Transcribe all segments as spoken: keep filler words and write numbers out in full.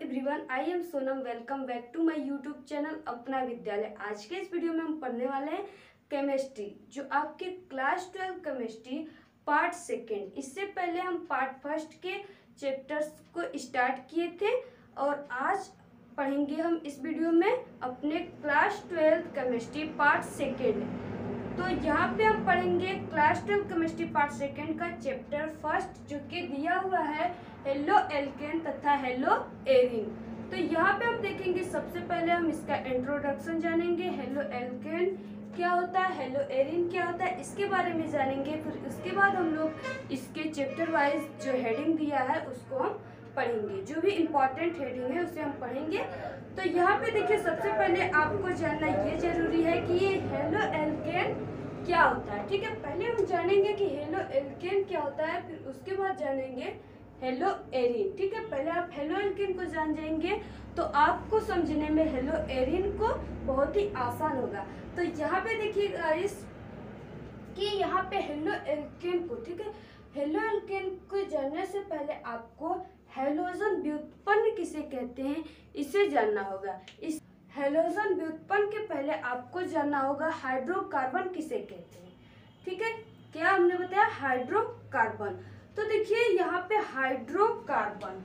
Everyone, I am Sonam. Welcome back to my YouTube channel Apna Vidyalaya. आज के इस वीडियो में हम पढ़ने वाले हैं केमिस्ट्री, जो आपके class twelve chemistry part second. इससे पहले हम पार्ट फर्स्ट के चैप्टर्स को स्टार्ट किए थे और आज पढ़ेंगे हम इस वीडियो में अपने class twelve chemistry part second. तो यहाँ पे हम पढ़ेंगे class twelve chemistry part second का चैप्टर फर्स्ट, जो कि दिया हुआ है हेलो एल्केन तथा हेलो एरिन। तो यहाँ पे हम देखेंगे, सबसे पहले हम इसका इंट्रोडक्शन जानेंगे। हेलो एल्केन क्या होता है, हेलो एरिन क्या होता है, इसके बारे में जानेंगे। फिर उसके बाद हम लोग इसके चैप्टर वाइज जो हेडिंग दिया है उसको हम पढ़ेंगे। जो भी इम्पोर्टेंट हेडिंग है उसे हम पढ़ेंगे। तो यहाँ पे देखिए, सबसे पहले आपको जानना ये जरूरी है कि ये हेलो एल्केन क्या होता है। ठीक है, पहले हम जानेंगे कि हेलो एल्केन क्या होता है, फिर उसके बाद जानेंगे हेलो एरिन। ठीक है, पहले आप हेलो एल्केन को जान जाएंगे तो आपको समझने में हेलो एरिन को बहुत ही आसान होगा। तो यहाँ पे देखिए गाइस कि यहाँ पे हेलो एल्केन को, ठीक है, हेलो एल्केन को जानने से पहले आपको हैलोजन व्युत्पन्न किसे कहते हैं इसे जानना होगा। इस हैलोजन व्युत्पन्न के पहले आपको जानना होगा हाइड्रोकार्बन किसे कहते हैं। ठीक है, क्या हमने बताया, हाइड्रोकार्बन। तो देखिए यहाँ पे हाइड्रोकार्बन,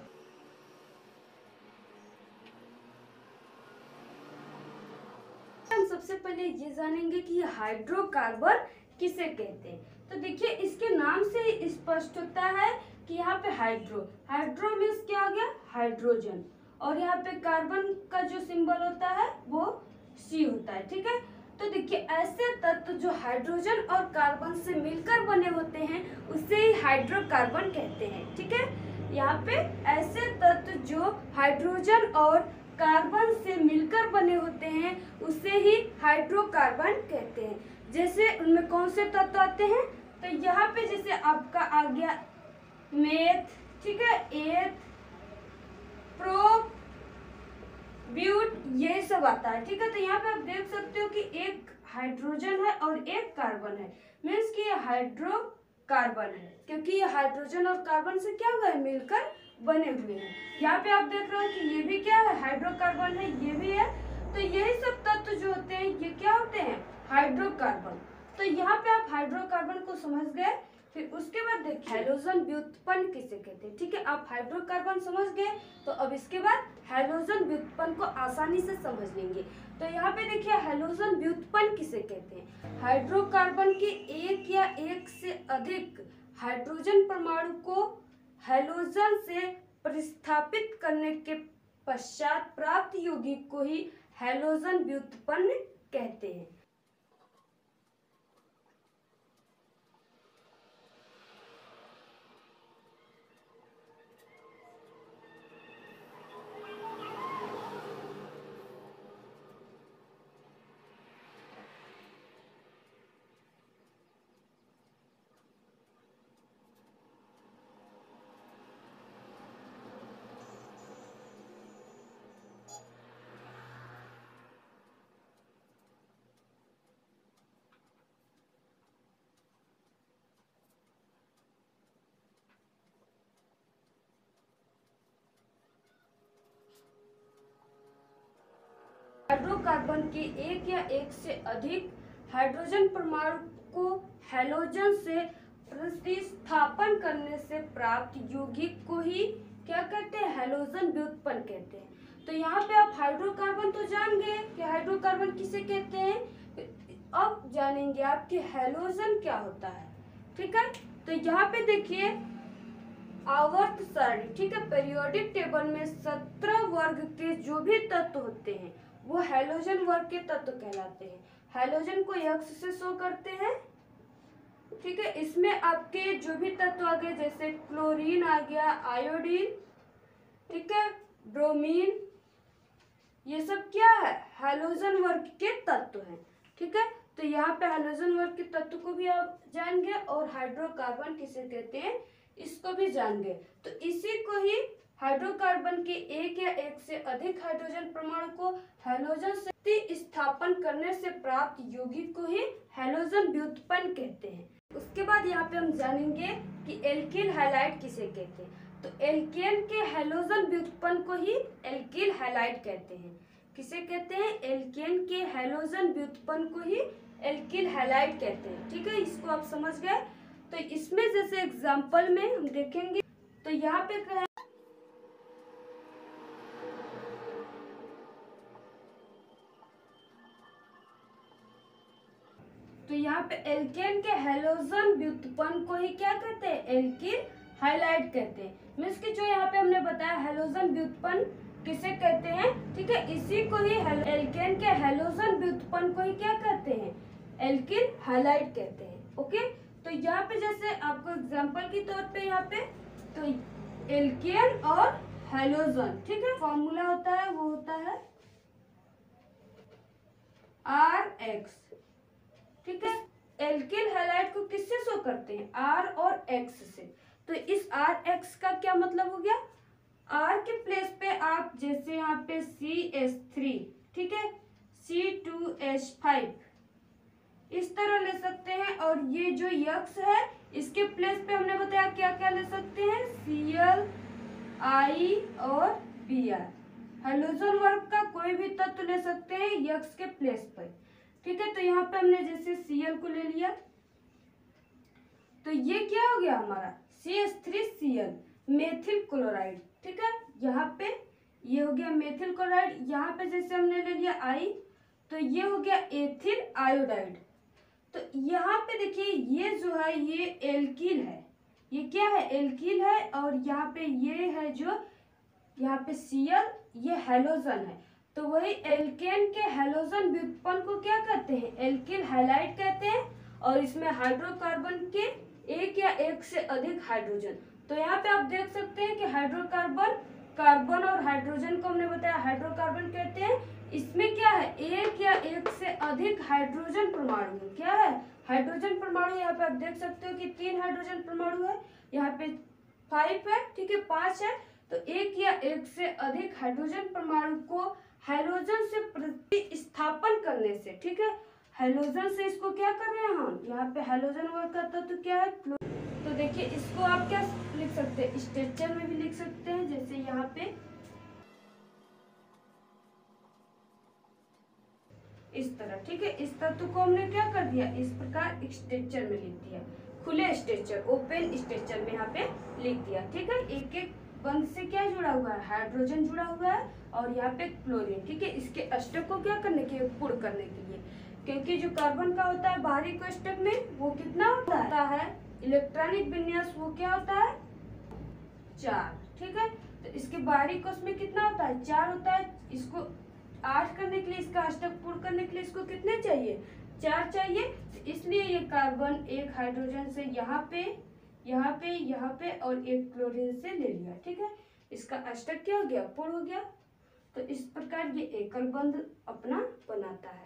हम सबसे पहले ये जानेंगे कि हाइड्रोकार्बन किसे कहते हैं। तो देखिए इसके नाम से ही स्पष्ट होता है कि यहाँ पे हाइड्रो, हाइड्रो मीन्स क्या आ गया, हाइड्रोजन, और यहाँ पे कार्बन का जो सिंबल होता है वो सी होता है। ठीक है, तो देखिए ऐसे तत्व जो हाइड्रोजन और कार्बन से मिलकर बने होते हैं उसे ही हाइड्रोकार्बन कहते हैं। ठीक है, यहाँ पे ऐसे तत्व जो हाइड्रोजन और कार्बन से मिलकर बने होते हैं उसे ही हाइड्रोकार्बन कहते हैं। जैसे उनमें कौन से तत्व आते हैं, तो यहाँ पे जैसे आपका आ गया मेथ, ठीक है, एथ, प्रोप, ब्यूट, ये सब आता है। ठीक है, तो यहाँ पे आप देख सकते हो कि एक हाइड्रोजन है और एक कार्बन है, मीन्स कि ये हाइड्रोकार्बन है, क्योंकि ये हाइड्रोजन और कार्बन से क्या हुआ है, मिलकर बने हुए हैं। यहाँ पे आप देख रहे हो कि ये भी क्या है, हाइड्रोकार्बन है, ये भी है। तो यही सब तत्व जो होते हैं ये क्या होते हैं, हाइड्रोकार्बन। तो यहाँ पे आप हाइड्रोकार्बन को समझ गए। फिर उसके बाद देखिए हैलोजन व्युत्पन्न किसे कहते हैं। ठीक है, आप हाइड्रोकार्बन समझ गए तो अब इसके बाद हैलोजन व्युत्पन्न को आसानी से समझ लेंगे। तो यहाँ पे देखिए हैलोजन व्युत्पन्न किसे कहते हैं, हाइड्रोकार्बन के एक या एक से अधिक हाइड्रोजन परमाणु को हैलोजन से प्रतिस्थापित करने के पश्चात प्राप्त यौगिक को ही हैलोजन व्युत्पन्न कहते हैं। हाइड्रोकार्बन के एक या एक से अधिक हाइड्रोजन परमाणु को हैलोजन से प्रतिस्थापन करने से प्राप्त यौगिक को ही क्या कहते हैं, हैलोजन व्युत्पन्न कहते हैं। तो यहाँ पे आप हाइड्रोकार्बन तो जान गए कि हाइड्रोकार्बन किसे कहते हैं, अब जानेंगे आप कि हैलोजन क्या होता है। ठीक है, तो यहाँ पे देखिए आवर्त सारणी, ठीक है, पीरियोडिक टेबल में सत्रह वर्ग के जो भी तत्व होते हैं वो हैलोजन वर्ग के तत्व कहलाते हैं। हैलोजन को एक्स से शो करते हैं। ठीक है, इसमें आपके जो भी तत्व आ गए जैसे क्लोरीन आ गया, आयोडीन, ठीक है, ब्रोमीन, ये सब क्या है, हैलोजन वर्ग के तत्व हैं। ठीक है, तो यहाँ पे हैलोजन वर्ग के तत्व को भी आप जान गए और हाइड्रोकार्बन किसे कहते हैं इसको भी जान गए। तो इसी को ही हाइड्रोकार्बन के एक या एक से अधिक हाइड्रोजन परमाणु को हैलोजन से प्रतिस्थापन करने से प्राप्त यौगिक को ही हैलोजन व्युत्पन्न कहते हैं। उसके बाद यहाँ पे हम जानेंगे कि एल्किल हैलाइड किसे कहते हैं। तो एल्केन के हैलोजन व्युत्पन्न को ही एल्किल हैलाइड कहते हैं। किसे कहते हैं? एल्केन के हैलोजन व्युत्पन्न को ही एल्किल हैलाइड कहते हैं। ठीक है, इसको आप समझ गए। तो इसमें जैसे एग्जांपल में हम देखेंगे तो यहाँ पे क्या, तो यहाँ पे एल्केन के हैलोजन व्युत्पन्न को ही क्या कहते हैं? एल्किल हैलाइड कहते हैं। मीन्स कि जो यहाँ पे हमने बताया हैलोजन व्युत्पन्न किसे कहते हैं, ठीक है, इसी को ही एल्केन के हैलोजन व्युत्पन्न को ही क्या कहते हैं? एल्किल हैलाइड कहते हैं। ओके, तो यहाँ पे जैसे आपको एग्जांपल के तौर पे यहाँ पे तो एल्केन और हैलोजन, ठीक है, फॉर्मूला होता है वो होता है आर एक्स। ठीक है, एल्किल हैलाइड को किससे शो करते हैं? आर और एक्स से। तो इस आर एक्स का क्या मतलब हो गया? आर के प्लेस पे आप जैसे यहाँ पे सी एच थ्री, ठीक है, सी टू एच फाइव इस तरह ले सकते हैं। और ये जो यक्स है इसके प्लेस पे हमने बताया क्या क्या ले सकते हैं? सी एल, आई और बी आर। हैलोजन वर्ग का कोई भी तत्व ले सकते हैं यक्स के प्लेस पर। ठीक है, तो यहाँ पे हमने जैसे Cl को ले लिया तो ये क्या हो गया हमारा C H three C L methyl chloride. ठीक है, यहाँ पे ये हो गया मेथिल क्लोराइड। यहाँ पे जैसे हमने ले लिया आई तो ये हो गया एथिल आयोडाइड। तो यहाँ पे देखिए ये जो है ये एल्किल है, ये क्या है? एल्किल है। और यहाँ पे ये है जो यहाँ पे Cl ये हैलोजन है। तो वही एल्केन के हैलोजन व्युत्पन्न को क्या कहते हैं? एल्किल हैलाइड कहते हैं। और इसमें हाइड्रोकार्बन के एक या एक से अधिक हाइड्रोजन। तो यहाँ पे आप देख सकते हैं कि हाइड्रोकार्बन, कार्बन और हाइड्रोजन को हमने बताया हाइड्रोकार्बन कहते हैं। इसमें क्या है? एक या एक से अधिक हाइड्रोजन परमाणु। क्या है? हाइड्रोजन परमाणु। यहाँ पे आप देख सकते हो कि तीन हाइड्रोजन परमाणु है, यहाँ पे फाइव है, ठीक है, पांच है। तो एक या एक से अधिक हाइड्रोजन परमाणु को हैलोजन से प्रतिस्थापन करने से, ठीक है, हैलोजन से इसको क्या कर रहे हैं हम? यहाँ पे हैलोजन वर्ग का तत्व क्या है? तो देखिए इसको आप क्या लिख सकते हैं? स्ट्रक्चर में भी लिख सकते हैं, जैसे यहाँ पे इस तरह। ठीक है, इस तत्व को हमने क्या कर दिया? इस प्रकार स्ट्रक्चर में लिख दिया, खुले स्ट्रक्चर, ओपन स्ट्रक्चर में यहाँ पे लिख दिया। ठीक है, एक एक बंध से क्या जुड़ा हुआ है? हाइड्रोजन जुड़ा हुआ है और यहाँ पे क्लोरीन। ठीक है, इसके अष्टक को क्या करने के लिए? पूर्ण करने के लिए। क्योंकि जो कार्बन का होता है बाहरी कोष्टक में वो कितना होता है? इलेक्ट्रॉनिक विन्यास वो क्या होता है? चार। ठीक है, तो इसके बाहरी कोश में कितना होता है? चार होता है। इसको आठ करने के लिए, इसका अष्टक पूर्ण करने के लिए इसको कितने चाहिए? चार चाहिए। तो इसलिए ये कार्बन एक हाइड्रोजन से यहाँ पे, यहाँ पे, यहाँ पे और एक क्लोरीन से ले लिया। ठीक है, इसका अष्टक क्या हो गया? पूर्ण हो गया। तो इस प्रकार ये एकल बंध अपना बनाता है।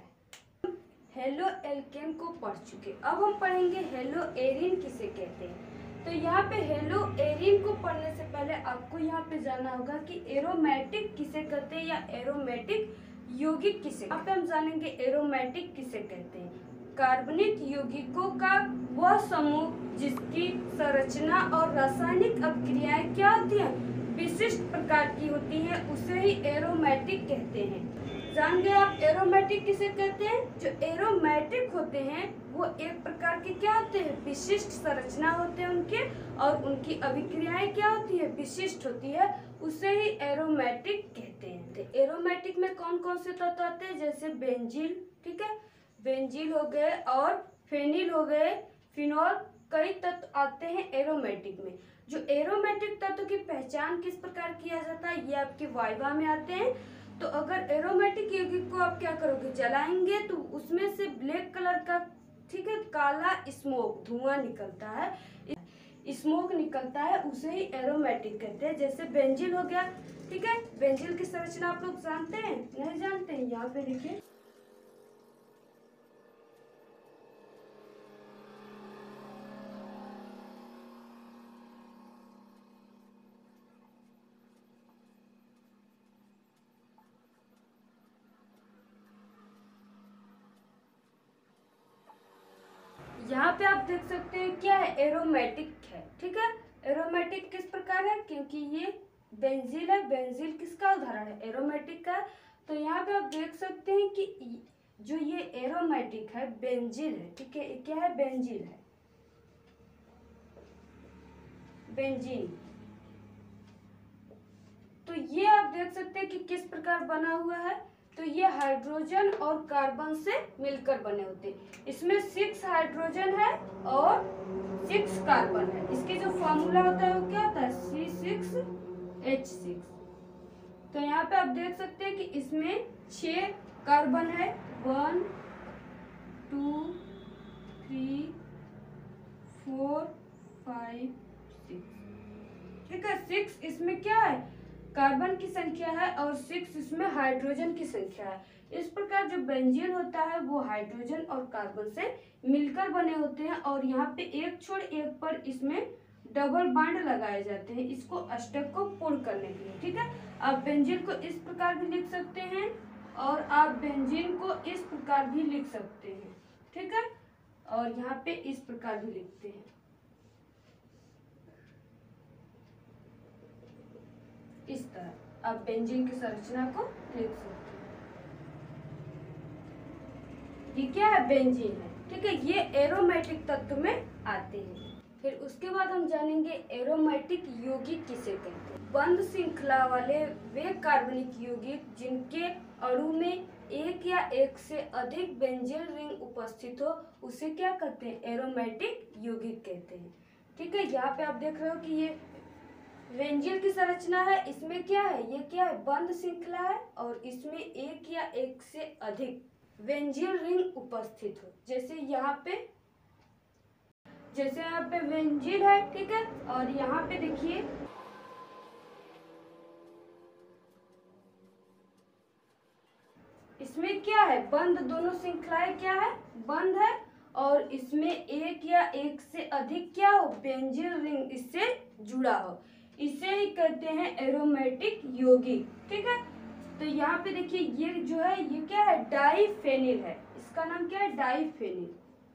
हेलो एल्केन को पढ़ चुके, अब हम पढ़ेंगे हेलो एरिन किसे कहते हैं। तो यहाँ पे हेलो एरिन को पढ़ने से पहले आपको यहाँ पे जानना होगा कि एरोमेटिक किसे कहते हैं या एरोमेटिक यौगिक किसे। यहाँ पे हम जानेंगे एरोमेटिक किसे कहते हैं। कार्बनिक यौगिकों का वह समूह जिसकी संरचना और रासायनिक अभिक्रियाएं क्या होती हैं? विशिष्ट प्रकार की होती हैं, उसे ही एरोमेटिक कहते हैं। जान गए आप एरोमेटिक किसे कहते हैं? जो एरोमेटिक होते हैं वो एक प्रकार के क्या होते हैं? विशिष्ट संरचना होते हैं उनके, और उनकी अभिक्रियाएं क्या होती है? विशिष्ट होती है, उसे ही एरोमेटिक कहते हैं। तो एरोमेटिक में कौन कौन से तत्व आते हैं? जैसे बेंजील, ठीक है, बेंजील हो गए और फेनिल हो गए, फिनॉल, कई तत्व आते हैं एरोमेटिक में। जो एरोमेटिक तत्व की पहचान किस प्रकार किया जाता है ये आपके वाइवा में आते हैं। तो अगर एरोमेटिक यौगिक को आप क्या करोगे? जलाएंगे तो उसमें से ब्लैक कलर का, ठीक है, काला स्मोक, धुआं निकलता है, स्मोक निकलता है, उसे ही एरोमेटिक कहते हैं। जैसे बेंजील हो गया, ठीक है, बेंजील की संरचना आप लोग जानते हैं? नहीं जानते हैं? यहाँ पे देखिए, यहाँ पे आप देख सकते हैं क्या है? एरोमेटिक है। ठीक है, एरोमेटिक किस प्रकार है, क्योंकि ये बेंजील है, बेंजील किसका उदाहरण है, एरोमेटिक का। तो यहाँ पे आप देख सकते हैं कि जो ये एरोमेटिक है बेंजील है, ठीक है, क्या है, बेंजील है, बेंजीन। तो ये आप देख सकते हैं कि किस प्रकार बना हुआ है, तो ये हाइड्रोजन और कार्बन से मिलकर बने होते हैं। इसमें सिक्स हाइड्रोजन है और सिक्स कार्बन है। इसके जो फॉर्मूला होता है वो क्या होता है, सी सिक्स एच सिक्स। तो यहाँ पे आप देख सकते हैं कि इसमें छह कार्बन है, one two three four five six, ठीक है। सिक्स इसमें क्या है, कार्बन की संख्या है और सिक्स इसमें हाइड्रोजन की संख्या है। इस प्रकार जो बेंजीन होता है वो हाइड्रोजन और कार्बन से मिलकर बने होते हैं और यहाँ पे एक छोड़ एक पर इसमें डबल बॉन्ड लगाए जाते हैं इसको अष्टक को पूर्ण करने के लिए, ठीक है। आप बेंजीन को इस प्रकार भी लिख सकते हैं और आप बेंजीन को इस प्रकार भी लिख सकते हैं, ठीक है, और यहाँ पे इस प्रकार भी लिखते हैं, इस तरह आप बेंजीन की संरचना को लिख सकते हैं। ये क्या है, बेंजीन है, ठीक है। ये एरोमेटिक तत्व में आते हैं। फिर उसके बाद हम जानेंगे एरोमेटिक यौगिक किसे कहते हैं। बंद श्रृंखला वाले वे कार्बनिक यौगिक जिनके अणु में एक या एक से अधिक बेंजीन रिंग उपस्थित हो उसे क्या कहते हैं, एरोमेटिक यौगिक कहते हैं, ठीक है। यहाँ पे आप देख रहे हो कि ये बेंजीन की संरचना है, इसमें क्या है, ये क्या है, बंद श्रृंखला है और इसमें एक या एक से अधिक बेंजीन रिंग उपस्थित हो। जैसे यहाँ पे जैसे यहाँ पे बेंजीन है, ठीक है, और यहाँ पे देखिए इसमें क्या है, बंद, दोनों श्रृंखलाएं क्या है, बंद है और इसमें एक या एक से अधिक क्या हो, बेंजीन रिंग इससे जुड़ा हो, इसे ही कहते हैं एरोमेटिक यौगिक, ठीक है। तो यहाँ पे देखिए ये जो है ये क्या है, डाइफेनिल है, इसका नाम क्या है, डाइफेनिल,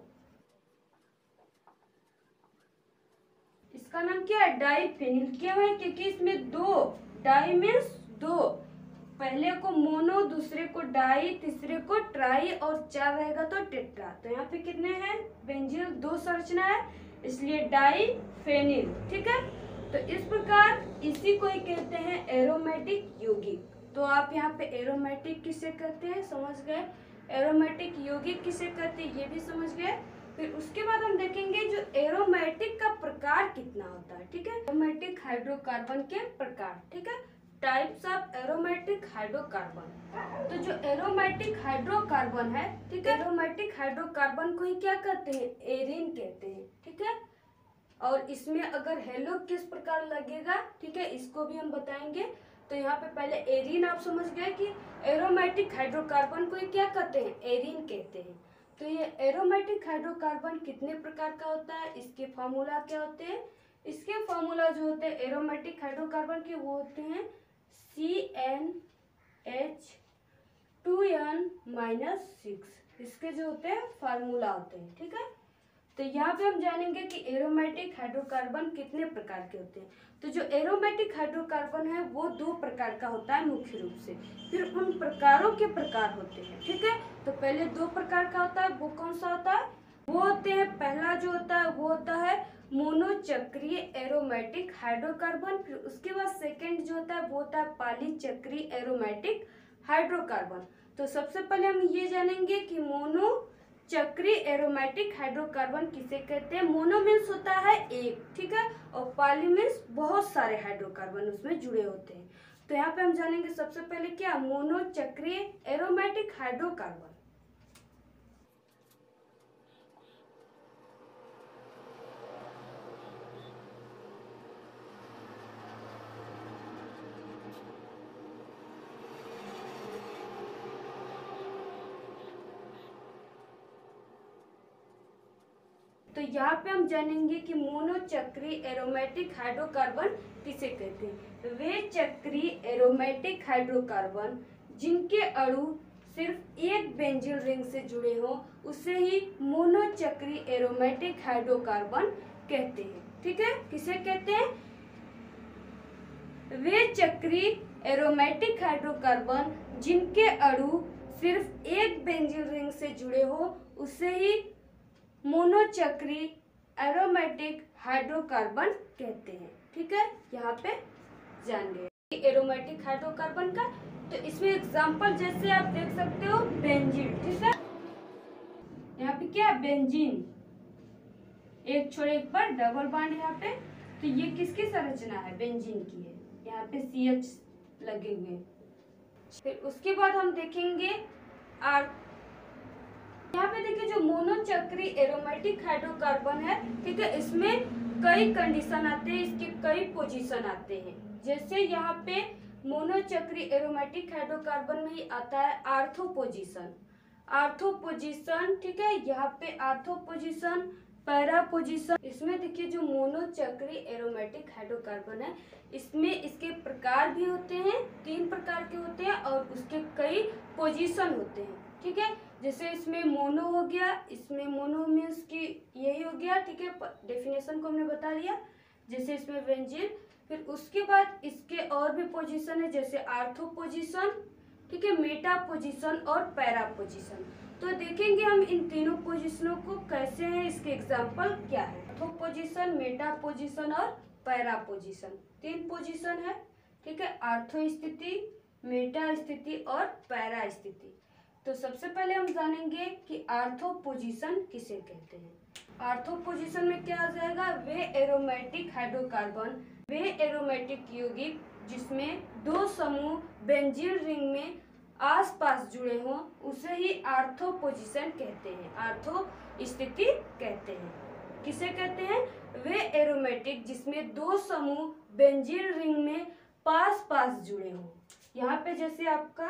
इसका नाम क्या है, डाइफेनिल। क्यों है, क्योंकि इसमें दो, डाई मीन्स दो, पहले को मोनो, दूसरे को डाई, तीसरे को ट्राई और चार रहेगा तो टेट्रा। तो यहाँ पे कितने हैं, बेंजीन दो संरचना है इसलिए डाइफेनिल, ठीक है। तो इस प्रकार इसी को ही कहते हैं एरोमेटिक यौगिक। तो आप यहाँ पे एरोमेटिक किसे कहते हैं समझ गए, एरोमेटिक यौगिक किसे कहते हैं ये भी समझ गए। फिर उसके बाद हम देखेंगे जो एरोमेटिक का प्रकार कितना होता है, ठीक है। एरोमेटिक हाइड्रोकार्बन के प्रकार, ठीक है, टाइप्स ऑफ एरोमेटिक हाइड्रोकार्बन। तो जो एरोमेटिक हाइड्रोकार्बन है, ठीक है, एरोमेटिक हाइड्रोकार्बन को ही क्या कहते हैं, एरिन कहते हैं, ठीक है। और इसमें अगर हेलो किस प्रकार लगेगा, ठीक है, इसको भी हम बताएंगे। तो यहाँ पे पहले एरिन आप समझ गए कि एरोमेटिक हाइड्रोकार्बन को क्या कहते हैं, एरिन कहते हैं। तो ये एरोमेटिक हाइड्रोकार्बन कितने प्रकार का होता है, इसके फार्मूला क्या होते हैं, इसके फार्मूला जो होते हैं एरोमेटिक हाइड्रोकार्बन के वो होते हैं C N H two N minus six, इसके जो होते हैं फार्मूला होते हैं, ठीक है। तो यहाँ पे हम जानेंगे कि एरोमेटिक हाइड्रोकार्बन कितने प्रकार के होते हैं। तो जो एरोमेटिक हाइड्रोकार्बन है वो दो प्रकार का होता है मुख्य रूप से, फिर उन प्रकारों के प्रकार होते हैं, ठीक है। तो पहले दो प्रकार का होता है, वो कौन सा होता है, वो होते हैं, पहला जो होता है वो होता है मोनोचक्रीय एरोमेटिक हाइड्रोकार्बन। फिर उसके बाद सेकेंड जो होता है वो होता है पॉलीचक्रीय एरोमेटिक हाइड्रोकार्बन। तो सबसे पहले हम ये जानेंगे कि मोनो चक्रीय एरोमेटिक हाइड्रोकार्बन किसे कहते हैं। मोनो मीन्स होता है एक, ठीक है, और पॉली मीन्स बहुत सारे हाइड्रोकार्बन उसमें जुड़े होते हैं। तो यहाँ पे हम जानेंगे सबसे पहले क्या, मोनो चक्रीय एरोमेटिक हाइड्रोकार्बन। तो यहाँ पे हम जानेंगे कि मोनोचक्रीय एरोमेटिक हाइड्रोकार्बन किसे कहते हैं। वे चक्रीय एरोमेटिक हाइड्रोकार्बन जिनके अणु सिर्फ एक बेंजीन रिंग से जुड़े हों उसे ही मोनोचक्रीय एरोमेटिक हाइड्रोकार्बन कहते हैं। ठीक है, किसे कहते हैं? वे चक्रीय एरोमेटिक हाइड्रोकार्बन जिनके अणु सिर्फ एक बेंजीन रिंग से जुड़े हो उसे ही मोनोचक्रीय एरोमेटिक हाइड्रोकार्बन कहते हैं। ठीक है, यहाँ पे जान गए एरोमेटिक हाइड्रोकार्बन का। तो इसमें एग्जांपल जैसे आप देख सकते हो बेंजीन, ठीक है, यहाँ पे क्या बेंजीन, एक छोड़े एक पर डबल बॉन्ड यहाँ पे, तो ये किसकी संरचना है? बेंजीन की है, यहाँ पे सी एच लगे हुए। फिर उसके बाद हम देखेंगे आर, यहाँ पे देखिए जो मोनोचक्रीय एरोमेटिक हाइड्रोकार्बन है, ठीक है, इसमें कई कंडीशन आते हैं, इसके कई पोजीशन आते हैं। जैसे यहाँ पे मोनोचक्रीय एरोमेटिक हाइड्रोकार्बन में ही आता है आर्थो पोजीशन, आर्थो पोजीशन, ठीक है, यहाँ पे आर्थो पोजीशन, पैरा पोजीशन। इसमें देखिए जो मोनोचक्रीय एरोमेटिक हाइड्रोकार्बन है, इसमें इसके प्रकार भी होते हैं, तीन प्रकार के होते हैं और उसके कई पोजीशन होते हैं। ठीक है, जैसे इसमें मोनो हो गया, इसमें मोनो मीन्स की यही हो गया, ठीक है, डेफिनेशन को हमने बता दिया। जैसे इसमें बेंजीन, फिर उसके बाद इसके और भी पोजीशन है, जैसे आर्थो पोजीशन, ठीक है, मेटा पोजीशन और पैरा पोजीशन। तो देखेंगे हम इन तीनों पोजीशनों को कैसे हैं, इसके एग्जांपल क्या है। आर्थो पोजीशन, मेटा पोजीशन और पैरा पोजीशन, तीन पोजीशन है। ठीक है, आर्थो स्थिति, मेटा स्थिति और पैरा स्थिति। तो सबसे पहले हम जानेंगे कि आर्थो पोजीशन किसे कहते हैं। आर्थो पोजीशन में क्या आ जाएगा? वे एरोमेटिक हाइड्रोकार्बन, वे एरोमेटिक यौगिक जिसमें दो समूह बेंजीन रिंग में आसपास जुड़े हों उसे ही आर्थो पोजीशन कहते हैं, आर्थो स्थिति कहते हैं। किसे कहते हैं? वे एरोमेटिक जिसमें दो समूह बेंजीन रिंग में पास पास जुड़े हों। यहाँ पे जैसे आपका,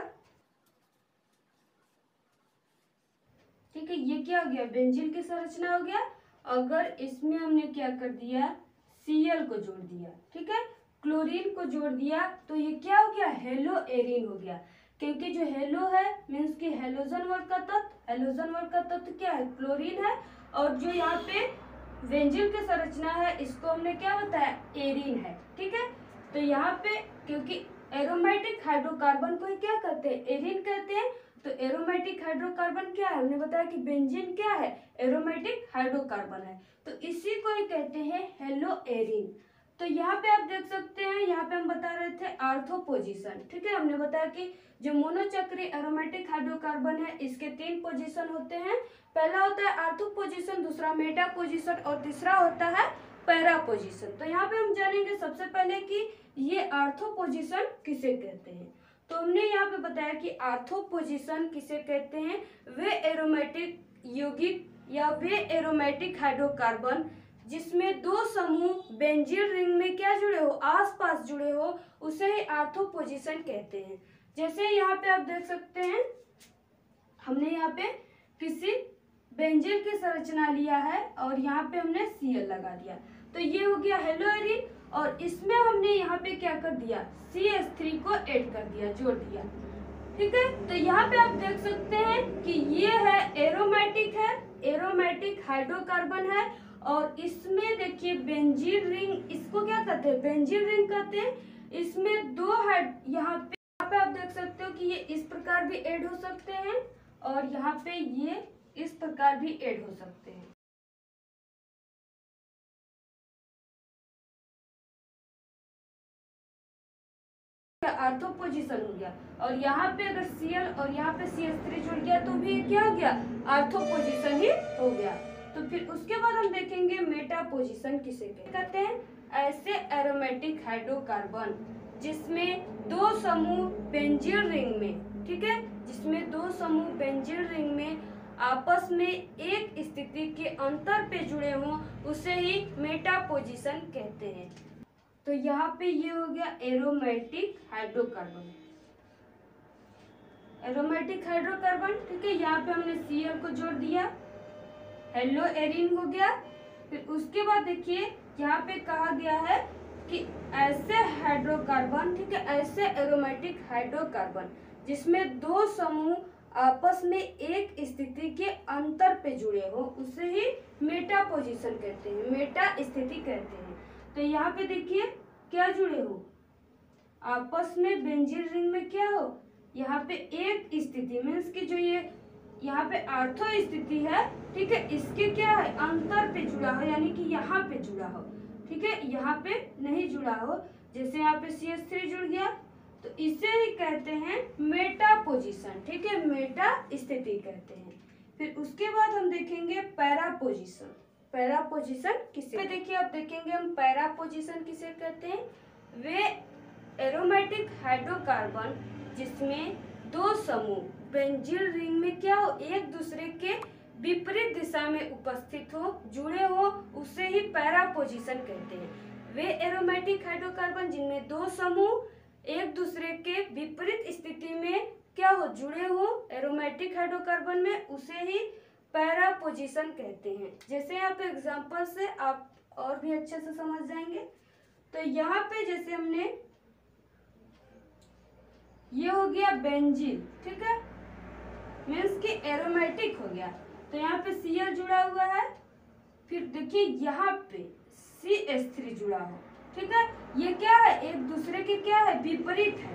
ठीक है, ये क्या हो गया? बेंजीन की संरचना हो गया। अगर इसमें हमने क्या कर दिया? Cl को जोड़ दिया, ठीक है, क्लोरीन को जोड़ दिया, तो ये क्या हो गया? हेलो एरिन हो गया। क्योंकि जो हेलो है मीन्स की हेलोजन वर्ग का तत्व, हेलोजन वर्ग का तत्व क्या है? क्लोरीन है। और जो यहाँ पे बेंजीन की संरचना है इसको हमने क्या बताया? एरिन है। ठीक है, तो यहाँ पे क्योंकि एरोमेटिक हाइड्रोकार्बन को क्या कहते हैं? एरिन कहते हैं। तो एरोमेटिक हाइड्रोकार्बन क्या है? हमने बताया कि बेंजीन क्या है? एरोमेटिक हाइड्रोकार्बन है। तो इसी को ही कहते हैं हेलो एरिन। तो यहाँ पे आप देख सकते हैं, यहाँ पे हम बता रहे थे आर्थो पोजीशन, ठीक है, हमने बताया कि जो मोनोचक्रीय एरोमेटिक हाइड्रोकार्बन है इसके तीन पोजीशन होते हैं। पहला होता है आर्थो पोजीशन, दूसरा मेटा पोजीशन और तीसरा होता है पैरा पोजीशन। तो यहाँ पे हम जानेंगे सबसे पहले कि ये आर्थो पोजीशन किसे कहते हैं। तो हमने यहाँ पे बताया कि आर्थो पोजीशन किसे कहते हैं? वे एरोमेटिक यौगिक या वे एरोमेटिक हाइड्रोकार्बन जिसमें दो समूह बेंजीन रिंग में क्या जुड़े हो? आसपास जुड़े हो, उसे ही आर्थो पोजीशन कहते हैं। जैसे यहाँ पे आप देख सकते हैं, हमने यहाँ पे किसी बेंजीन की संरचना लिया है और यहाँ पे हमने Cl लगा दिया, तो ये हो गया हेलो एरिन। और इसमें हमने यहाँ पे क्या कर दिया? सी एच थ्री को ऐड कर दिया, जोड़ दिया। ठीक है, तो यहाँ पे आप देख सकते हैं कि ये है एरोमेटिक है, एरोमेटिक हाइड्रोकार्बन है। और इसमें देखिए बेंजीन रिंग, इसको क्या कहते हैं? बेंजीन रिंग कहते हैं। इसमें दो हाइड, यहाँ पे यहाँ पे आप देख सकते हो कि ये इस प्रकार भी ऐड हो सकते हैं और यहाँ पे ये इस प्रकार भी ऐड हो सकते हैं। आर्थो पोजीशन हो गया। और यहाँ पे अगर Cl और यहाँ पे सी एच थ्री जुड़ गया तो भी क्या हो गया? आर्थो पोजीशन ही हो गया। तो फिर उसके बाद हम देखेंगे मेटा पोजीशन किसे कहते हैं? ऐसे एरोमेटिक हाइड्रोकार्बन जिसमें दो समूह बेंजीन रिंग में, ठीक है, जिसमें दो समूह बेंजीन रिंग में आपस में एक स्थिति के अंतर पे जुड़े हों उसे ही मेटा पोजीशन कहते हैं। तो यहाँ पे ये हो गया एरोमेटिक हाइड्रोकार्बन, एरोमेटिक हाइड्रोकार्बन, ठीक है, यहाँ पे हमने Cl को जोड़ दिया, हेलो एरिन हो गया। फिर उसके बाद देखिए यहाँ पे कहा गया है कि ऐसे हाइड्रोकार्बन, ठीक है, ऐसे एरोमेटिक हाइड्रोकार्बन जिसमें दो समूह आपस में एक स्थिति के अंतर पे जुड़े हो उसे ही मेटा पोजीशन कहते हैं, मेटा स्थिति कहते हैं। तो यहाँ पे देखिए क्या जुड़े हो, आपस में बेंजीन रिंग में क्या हो, यहाँ पे एक स्थिति मीन्स की जो ये यहाँ पे आर्थो स्थिति है, ठीक है, इसके क्या है अंतर पे जुड़ा हो, यानी कि यहाँ पे जुड़ा हो, ठीक है, यहाँ पे नहीं जुड़ा हो। जैसे यहाँ पे सी एच थ्री जुड़ गया तो इसे ही कहते हैं मेटा पोजीशन, ठीक है, मेटा स्थिति कहते हैं। फिर उसके बाद हम देखेंगे पैरा पोजीशन। पैरा पोजीशन किसे देखिए आप देखेंगे हम पैरा पोजीशन किसे कहते हैं, वे एरोमेटिक हाइड्रोकार्बन जिसमें दो समूह बेंजीन रिंग में क्या हो, एक दूसरे के विपरीत दिशा में उपस्थित हो, जुड़े हो, उसे ही पैरा पोजीशन कहते हैं। वे एरोमेटिक हाइड्रोकार्बन जिनमें दो समूह एक दूसरे के विपरीत स्थिति में क्या हो, जुड़े हो एरोमेटिक हाइड्रोकार्बन में, उसे ही पैरा पोजीशन कहते हैं। जैसे यहाँ पे एग्जांपल से आप और भी अच्छे से समझ जाएंगे। तो यहाँ पे जैसे हमने ये हो गया बेंजीन, ठीक है, मीन्स कि एरोमेटिक हो गया। तो यहाँ पे सी एल जुड़ा हुआ है, फिर देखिए यहाँ पे सी एच थ्री जुड़ा हो, ठीक है, ये क्या है एक दूसरे के क्या है विपरीत है,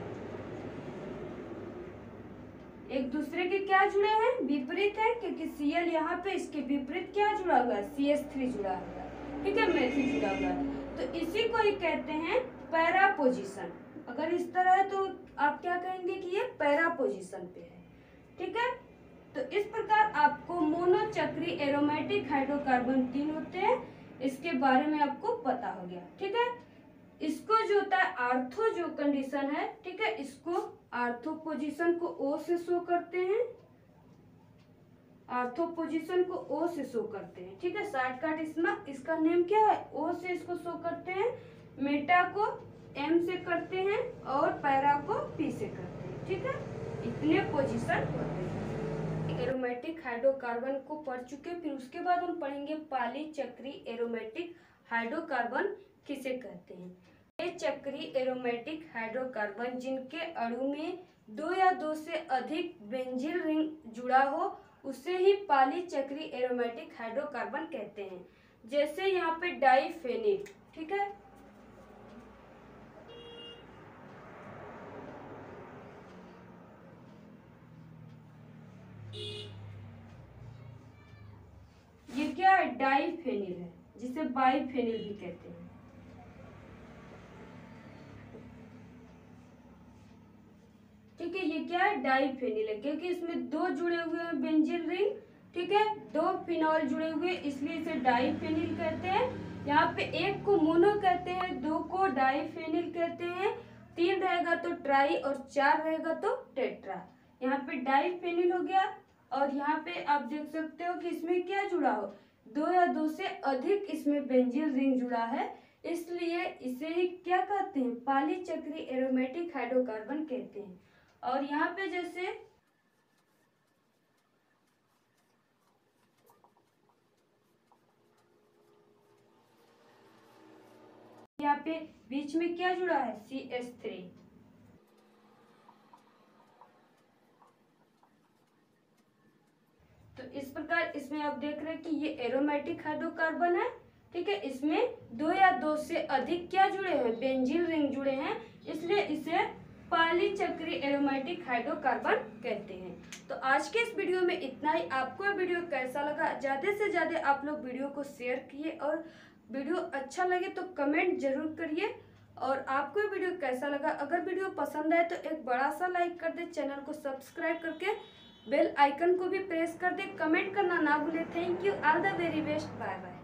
एक दूसरे के क्या जुड़े हैं विपरीत है, क्योंकि सी एल यहाँ पे इसके विपरीत क्या जुड़ा हुआ है सी एच थ्री जुड़ा हुआ है, ठीक है, मेथिल जुड़ा हुआ है। तो इसी को ही कहते हैं पैरा पोजीशन। अगर इस तरह है तो आप क्या कहेंगे कि ये पैरा पोजीशन पे है, ठीक है। तो इस प्रकार आपको मोनोचक्री एरोमेटिक हाइड्रोकार्बन तीन होते हैं, इसके बारे में आपको पता हो गया, ठीक है। इसको जो होता है आर्थो जो कंडीशन है, ठीक है, इसको आर्थो पोजीशन को ओ से शो करते हैं, आर्थो पोजीशन को ओ से शो करते हैं, ठीक है। शॉर्टकट इसमें इसका नेम क्या है, ओ से इसको शो करते हैं, मेटा को एम से करते हैं और पैरा को पी से करते हैं, ठीक है। इतने पोजीशन होते हैं। एरोमेटिक हाइड्रोकार्बन को पढ़ चुके, फिर उसके बाद हम पढ़ेंगे पॉलीचक्री एरोमेटिक हाइड्रोकार्बन किसे कहते हैं। ये चक्री एरोमेटिक हाइड्रोकार्बन जिनके अणु में दो या दो से अधिक बेंजीन रिंग जुड़ा हो उसे ही पॉलीचक्री एरोमेटिक हाइड्रोकार्बन कहते हैं। जैसे यहाँ पे डाइफेनिल, ठीक है, ये क्या है डाइफेनिल है, जिसे बाइफेनिल भी कहते हैं, ठीक है। ये क्या है डाइफेनिल है क्योंकि इसमें दो जुड़े हुए हैं बेंजीन रिंग, ठीक है, दो फिनॉल जुड़े हुए, इसलिए इसे डाइफेनिल कहते हैं। यहाँ पे एक को मोनो कहते हैं, दो को डाइफेनिल कहते हैं, तीन रहेगा तो ट्राई और चार रहेगा तो टेट्रा। यहाँ पे डाइफेनिल हो गया। और यहाँ पे आप देख सकते हो कि इसमें क्या जुड़ा हो, दो या दो से अधिक इसमें बेंजीन रिंग जुड़ा है, इसलिए इसे ही क्या कहते हैं पॉलीचक्री एरोमेटिक हाइड्रोकार्बन कहते हैं। और यहाँ पे जैसे यहाँ पे बीच में क्या जुड़ा है सी एच थ्री, तो इस प्रकार इसमें आप देख रहे हैं कि ये एरोमेटिक हाइड्रोकार्बन है, ठीक है, इसमें दो या दो से अधिक क्या जुड़े हैं बेंजीन रिंग जुड़े हैं, इसलिए इसे पॉलीचक्री एरोमेटिक हाइड्रोकार्बन कहते हैं। तो आज के इस वीडियो में इतना ही। आपको ये वीडियो कैसा लगा, ज़्यादा से ज़्यादा आप लोग वीडियो को शेयर किए और वीडियो अच्छा लगे तो कमेंट जरूर करिए। और आपको ये वीडियो कैसा लगा, अगर वीडियो पसंद आए तो एक बड़ा सा लाइक कर दे, चैनल को सब्सक्राइब करके बेल आइकन को भी प्रेस कर दे, कमेंट करना ना भूले। Thank you, all the very best, bye bye.